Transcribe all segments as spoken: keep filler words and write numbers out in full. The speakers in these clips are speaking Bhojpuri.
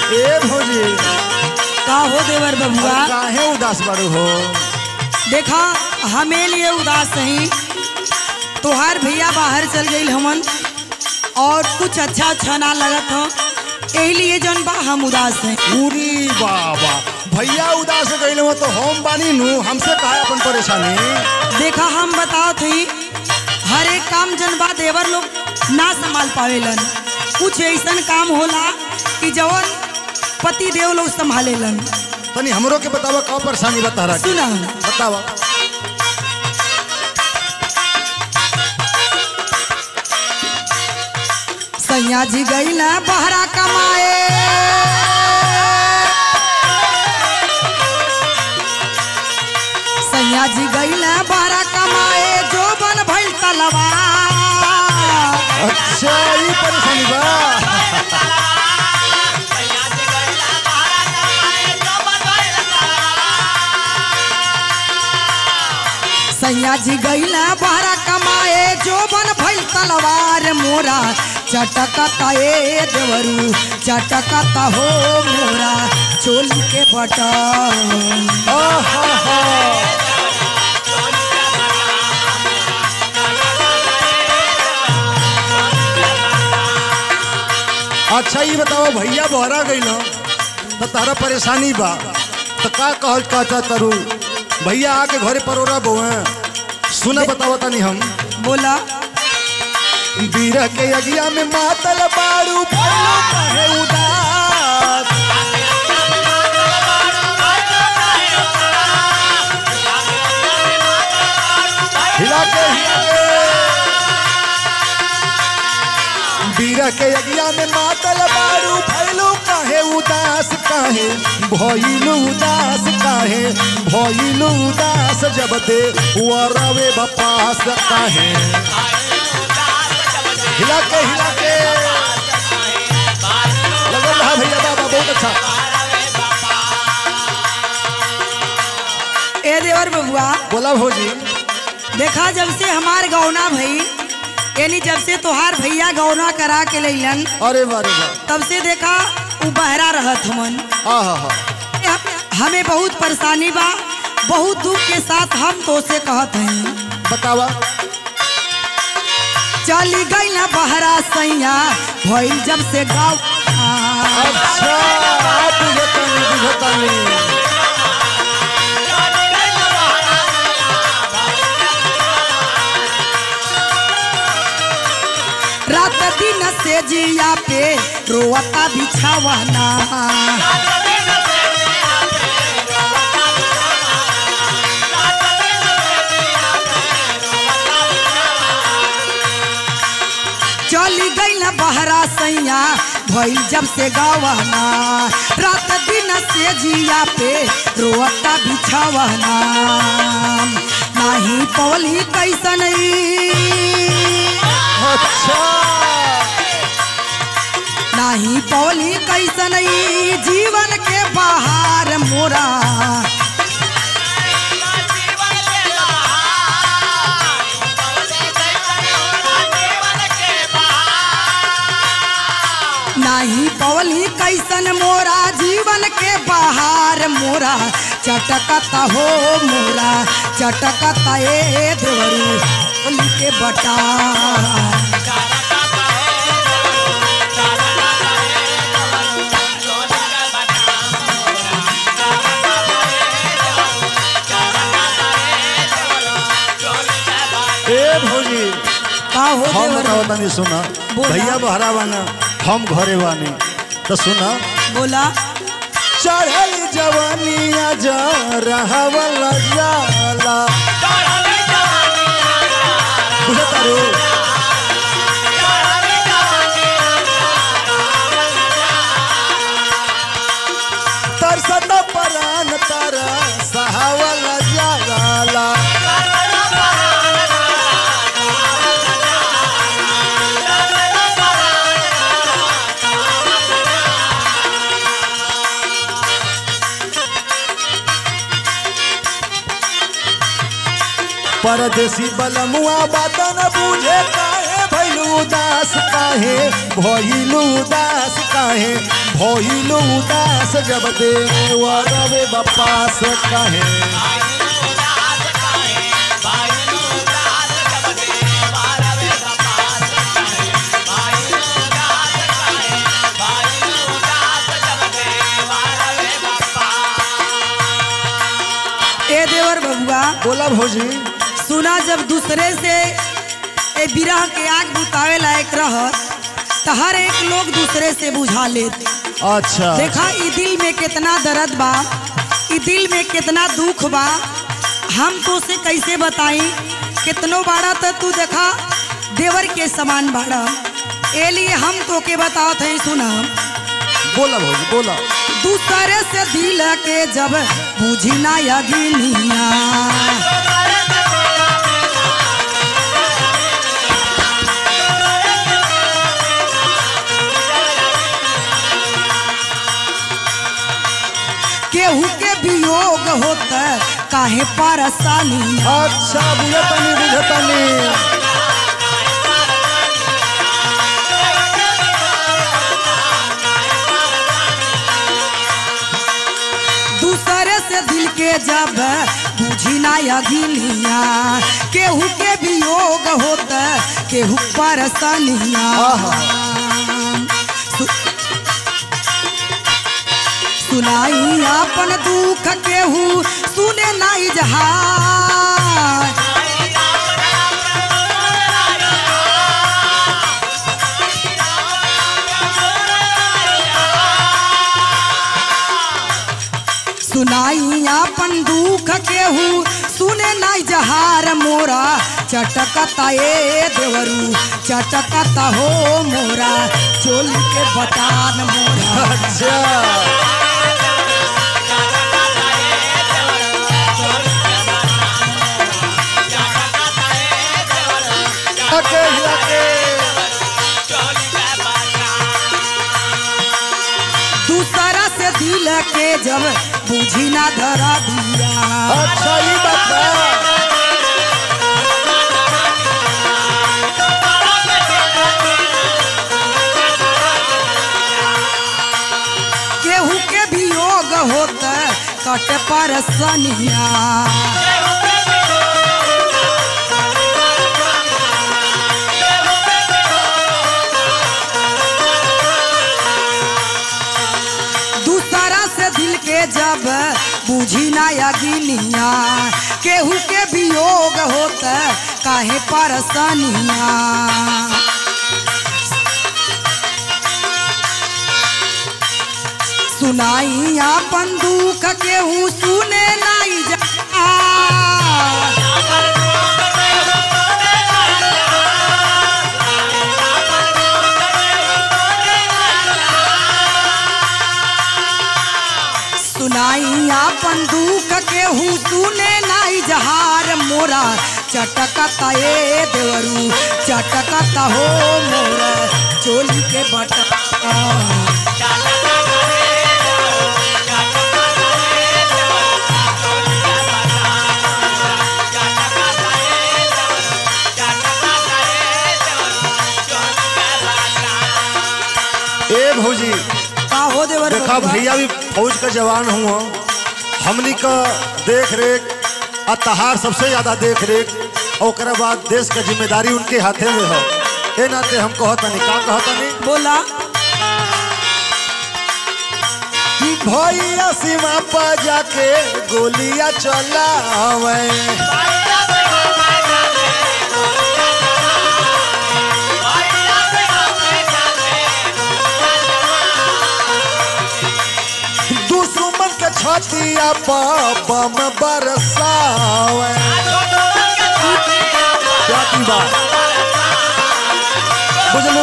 ए भौजी का हो देवर बबुआ काहे उदास बड़ो हो? देखा हमें लिए उदास नहीं, तोहार भैया बाहर चल गई हमन और कुछ अच्छा अच्छा ना लगत हो, यही लिए जौन बा हम उदास हैं। पूरी बाबा भैया उदास गइल हो तो हम बानी नु, हमसे कहा अपन परेशानी। देखा हम बताओ थी हर एक काम जन बा देवर लोग ना संभाल पावेलन, कुछ ऐसा काम होला कि जवन पति देव लोग संभालेलन। तनी हमरो के बतावा का परेशानी बता रहा सुना बतावा। सैया जी गई ना बहरा कमाए, सैया जी गई ना बहरा कमाए, जो बन भइल तलवा। अच्छा ये परेशानी बा। सैया जी गई ना बहरा कमाए, जो बन भइल तलवार मोरा चटकता ए देवरू चटकता हो मोरा चोली के बटन। अच्छा ये बताओ भैया बहरा गई ना तो तारा परेशानी बा तो का कहल कहता तारू भैया आके घरे परोरा बोए सुना बतावा तनी हम। बोला बीरा के अगिया में मातल बारू भइलो काहे उदास। हिला के हिला के बीरा के अगिया में मातल बारू भइलो काहे उदास, काहे भइलो उदास, काहे भइलो उदास, जब दे वरवे बपास काहे। हिला के हिला के लगल रहा भैया बाबा बहुत अच्छा। ए देवर बबुआ बोला भौजी। देखा जब से हमार गौना भई यानी जब से तोहार भैया गौना करा के लैलन, अरे बारे बा तब से देखा उ बहरा रहत हमन। हाँ हाँ हाँ हमें बहुत परेशानी बा, बहुत दुख के साथ हम तो से कहत हैं। बतावा। चली गई ना बहरा सैया भइल जब से गाँव। अच्छा आप बुझतानी बुझतानी। रात दिन से जिया पे रोता बिछावाना, चली गई ना बहरा सैया भइल जब से गवाना, रात दिन से जिया पे रोता बिछावाना। नहीं पवली कैसन अच्छा नहीं पवली कैसन जीवन के बाहर मोरा। नहीं पवली कैसन मोरा जीवन के बाहर मोरा चटकता हो मोरा चटकता ए देवरू चोली के बटा। ए भौजी का हो हम देवर बताओ तनी सुना। बोला। भैया बहरा बाना हम घरे बानी तो सुना। बोला चढ़ल जवानिया जा रहा वाला जाला बुझतारू। तरसत परान तारा सहावला जाला। परदेसी बलमुआ बात न बूझे काहे भइलू उदास काहे भइलू उदास काहे भइलू उदास जब देवरवे बपास काहे ए देवर बबुआ बोला भौजी। सुना जब दूसरे से ए बिरह के आग बुतावे लायक रहत तो हर एक लोग दूसरे से बुझा लेते। अच्छा देखा ई दिल में कितना दर्द बा, ई दिल में कितना दुख बा, हम तो से कैसे बताई। कितनो बाड़ा तो तू देखा देवर के समान बाड़ा, ए लिए हम तो के बतावत है। सुना बोला भौजी बोला। दूसरे से दिल के जब बुझी ना यगिनिया केहू के वियोग होता काहे परेशानी। अच्छा बुझतनी बुझतनी। दूसरे से दिल के जब बुझी ना यगिनिया केहू के वियोग होता केहू परेशानिया। सुनाई अपन दुख केहू सुने नहीं जहां सुनाई अपन दुख केहू सुने नहीं जहार मोरा चटकता ए देवरू चटकता हो मोरा चोली के बटान मोरा। अच्छा लके लके। दूसरा से दिल के जब बुझी ना धरा दिया। अच्छा ये बात है। केहू के वियोग होता कट परसनिया। दूसरा से दिल के जब बुझी ना यगिनिया केहू के वियोग होता काहे परसनिया। सुनाई अपन दुख केहू सुने नहीं जा। सुनाई अपन दुख केहू सुने नहीं जहार मोरा चटकता ए देवरू चटकता हो मोरा चोली के बटका। ए भौजी का हो देवर देखा बबुआ? भैया भी फौज का जवान हुआ, हमनी का देख रेख अतहार सबसे ज्यादा देख रेख और बाद देश का जिम्मेदारी उनके हाथे में हो। ए नाते हम कहतनी का कहतनी बोला भैया सीमा पर जाके गोलियां चलावे। दुश्मन के छातिया पर बम बरसावे। क्या की बात बुझलू?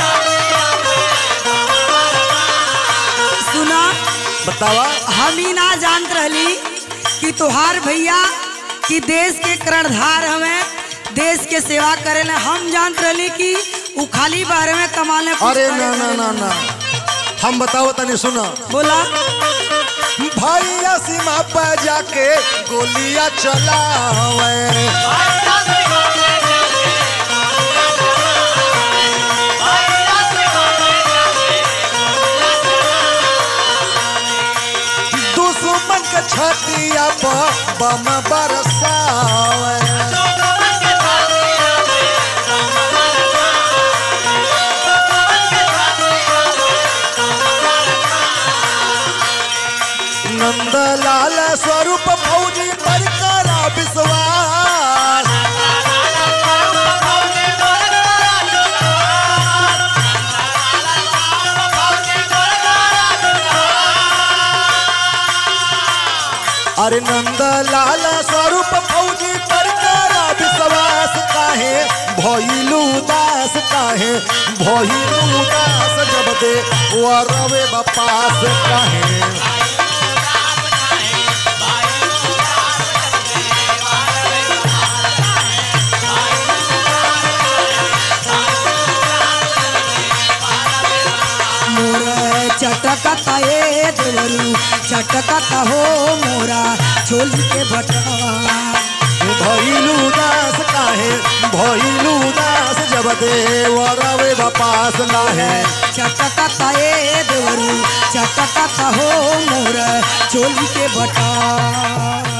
सुना बतावा। हम ही ना जानत रहली कि तोहार भैया कि देश के कर्णधार हमें देश के सेवा करे ले। हम जानत रहली कि उ खाली बारे में कमाने अरे ना ना ना ना हम बताओ तनी सुना। बोला भैया सीमा पर जाके गोलियां चलावे। छतिया पर बम बरसावे नंदलाल स्वरूप फौजी पर करा विश्वास अरे नंदलाल स्वरूप फौजी पर करा विश्वास काहे भइलू दास काहे भइलू दास जब दे वरवे बपास काहे चटकता ए देवरू चटकता हो मोरा छोली के बटवा भइलू दास काहे भइलू दास जब देवरवे बपास नाहे चटकता ए देवरू चटकता हो मोरा छोली के बटवा।